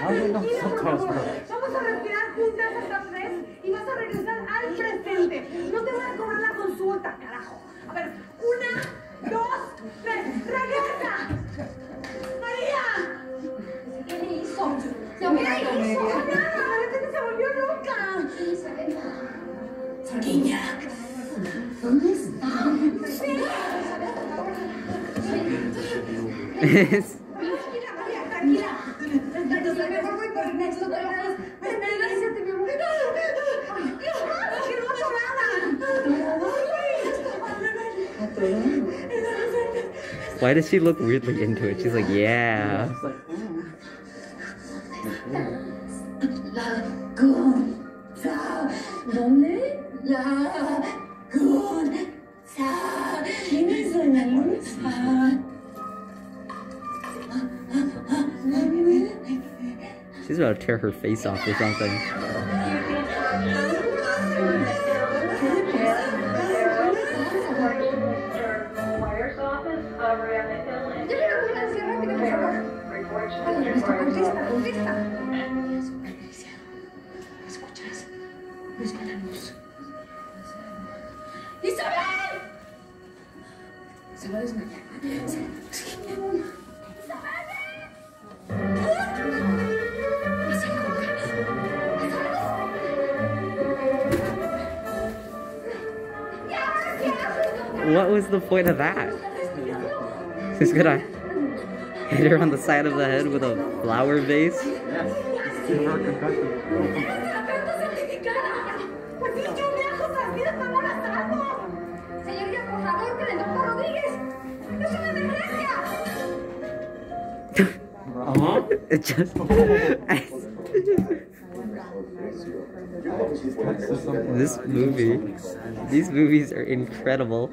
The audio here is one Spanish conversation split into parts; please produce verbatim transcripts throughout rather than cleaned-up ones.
Tranquila, por favor. Vamos a respirar juntas hasta tres y vas a regresar al presente. No te voy a cobrar la consulta, carajo. A ver, una, dos, tres. ¡Regresa! ¡María! ¿Qué le hizo? ¿Qué le hizo? Nada, de repente se volvió loca. Niña, ¿dónde está? Es... Tranquila, María, tranquila. Tranquila, mejor voy por Ernesto. Tranquilízate, mi amor. Que no hago nada. Why does she look weirdly into it? She's like, yeah. La Gonza. ¿Dónde? La Gonza. ¿Quién es la Gonza? She's about to tear her face off or something. ¿Escuchas? Busca la luz. ¡Isabel! Se va a desmayar. ¡Isabel! What was the point of that? He's gonna hit her on the side of the head with a flower vase? It just... This movie, these movies are incredible.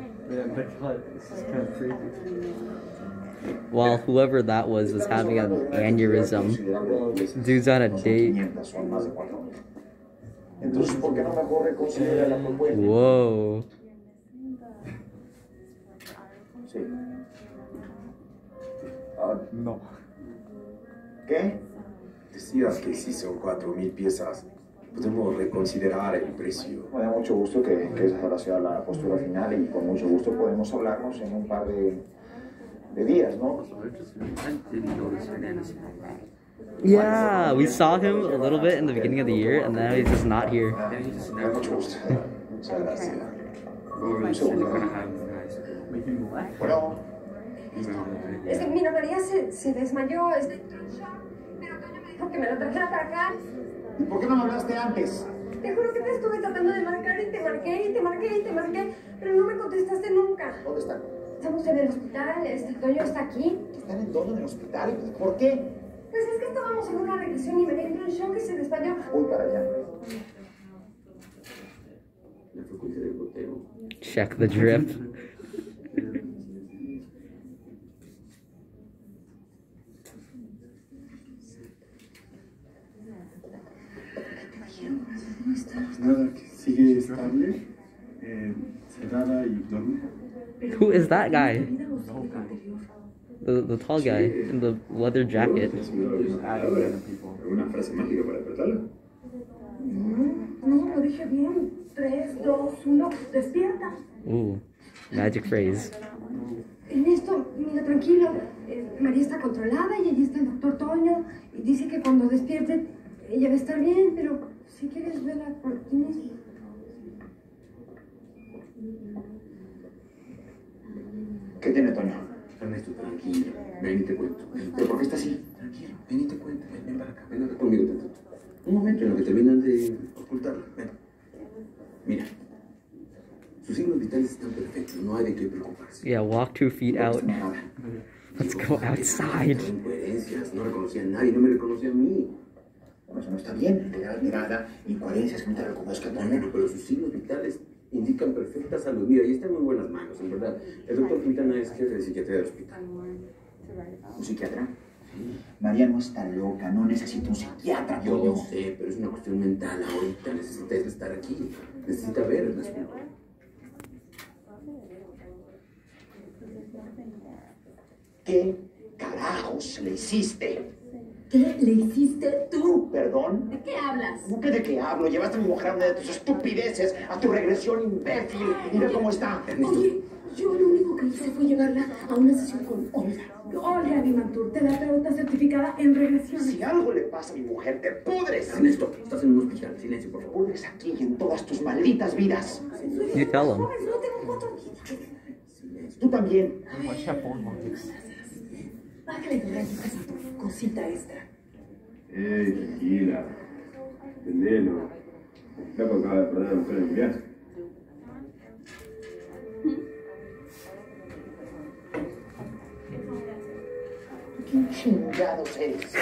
While whoever that was was having an aneurysm, dude's on a date. Whoa. No. ¿Qué? Decías que si son cuatro mil piezas, podemos reconsiderar el precio. Me da mucho gusto que, que esa haya sido la postura final y con mucho gusto podemos hablarnos en un par de, de días, ¿no? Yeah, we saw him a little bit in the beginning of the year, and now he's just not here. Me da mucho gusto. Muchas gracias. Un segundo. Bueno. Es que, mira, María se, se desmayó, está en shock, pero Toño me dijo que me lo trajera para acá. ¿Y por qué no me hablaste antes? Te juro que te estuve tratando de marcar y te marqué y te marqué y te marqué, pero no me contestaste nunca. ¿Dónde están? Estamos en el hospital, este Toño está aquí. ¿Están en dónde? ¿En el hospital? ¿Por qué? Pues es que estábamos en una regresión y María entró en shock y se desmayó. Voy para allá. Check the drip. Nada, que sigue estable, eh, cerrada y dormida. Who is that guy? The, the tall guy in the leather jacket. ¿Alguna frase mágica para despertarla? No, no, lo dije bien. Tres, dos, uno, despierta. Ooh, magic phrase. Ernesto, mira, tranquilo. Eh, María está controlada y allí está el doctor Toño. Y dice que cuando despierte, ella va a estar bien, pero si quieres verla por ti mismo. ¿Qué tiene Toño? Ernesto, tranquilo. Ven y te cuento. ¿Pero por qué está así? Tranquilo, ven y te cuento. Ven, ven para acá, ven acá conmigo tantito. Un momento en lo que terminan de ocultarlo. Ven. Mira. Sus signos vitales están perfectos, no hay de qué preocuparse. Yeah, walk two feet out. Let's go outside. Incoherencias, no reconocía a nadie, no me reconocía a mí. Eso no está bien. Te da mirada, incoherencias, que no te reconozca No, Toño. no, pero sus signos vitales indican perfecta salud. Mira, y está en muy buenas manos, en verdad. El doctor Quintana es jefe de psiquiatría del hospital. ¿Un psiquiatra? María no está loca, no necesita un psiquiatra, Yo Toño. lo sé, pero es una cuestión mental ahorita. Necesita estar aquí. Necesita ver el asunto. ¿Qué carajos le hiciste? ¿Qué le hiciste tú? ¿Perdón? ¿De qué hablas? ¿Cómo que de qué hablo? Llevaste a mi mujer a una de tus estupideces, a tu regresión imbécil. Mira cómo está. Oye, yo lo único que hice fue llevarla a una sesión con Olga. Olga Dimantur, terapeuta certificada en regresión. Si algo le pasa a mi mujer, te pudres. Ernesto, estás en un hospital. Silencio, por Te favor. pudres aquí y en todas tus malditas vidas. You tell him. No tengo cuatro vidas. Tú también. Bájale de rayos a tu cosita extra. ¡Ey, tranquila! Entendelo. El flaco acaba de perder a la mujer en un viaje. ¿Quién chingados eres?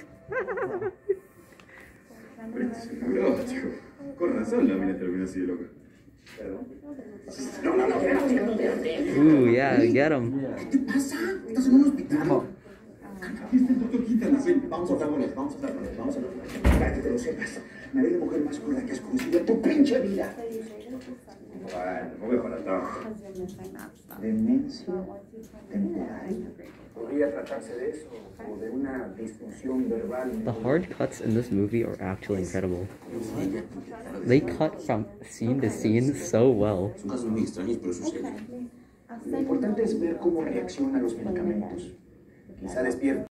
Pero este es un logró, chico. Con razón la mina terminó así de loca. Perdón. No, no, no, espérate, espérate. Ooh, yeah, get him. ¿Qué te pasa? Estás en un hospital. Aquí está el doctor Quintanas, ven. Vamos a hablar con él, vamos a hablar con él, vamos a hablar con él. Para que te lo sepas, me haré la mujer más gorda que has conocido en tu pinche vida. Bueno, no me para tanto. Demencia temporal. Podría tratarse de eso o de una disfunción verbal. The hard cuts in this movie are actually incredible. They cut from scene to scene so well. Son casos muy extraños, pero suceden. Lo importante es ver cómo reacciona a los medicamentos. Quizá despierta.